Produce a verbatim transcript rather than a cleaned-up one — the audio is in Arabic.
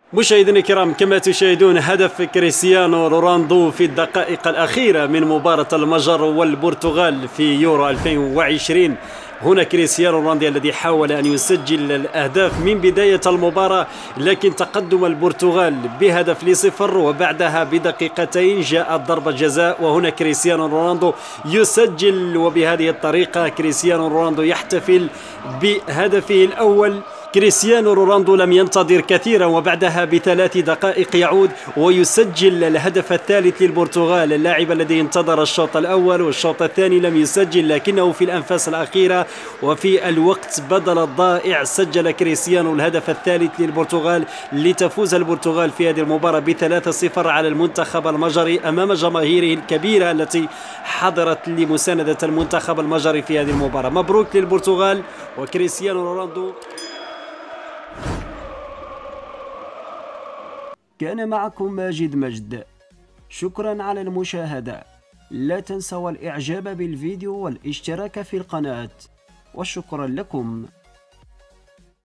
مشاهدينا الكرام، كما تشاهدون هدف كريستيانو رونالدو في الدقائق الأخيرة من مباراة المجر والبرتغال في يورو ألفين وعشرين. هنا كريستيانو رونالدو الذي حاول أن يسجل الأهداف من بداية المباراة، لكن تقدم البرتغال بهدف لصفر، وبعدها بدقيقتين جاءت ضربة جزاء، وهنا كريستيانو رونالدو يسجل. وبهذه الطريقة كريستيانو رونالدو يحتفل بهدفه الأول. كريستيانو رونالدو لم ينتظر كثيرا، وبعدها بثلاث دقائق يعود ويسجل الهدف الثالث للبرتغال. اللاعب الذي انتظر الشوط الأول والشوط الثاني لم يسجل، لكنه في الأنفاس الأخيرة وفي الوقت بدل الضائع سجل كريستيانو الهدف الثالث للبرتغال لتفوز البرتغال في هذه المباراة بثلاثة صفر على المنتخب المجري أمام جماهيره الكبيرة التي حضرت لمساندة المنتخب المجري في هذه المباراة. مبروك للبرتغال وكريستيانو رونالدو. كان معكم ماجد مجد، شكرا على المشاهدة. لا تنسوا الإعجاب بالفيديو والاشتراك في القناة، وشكرا لكم.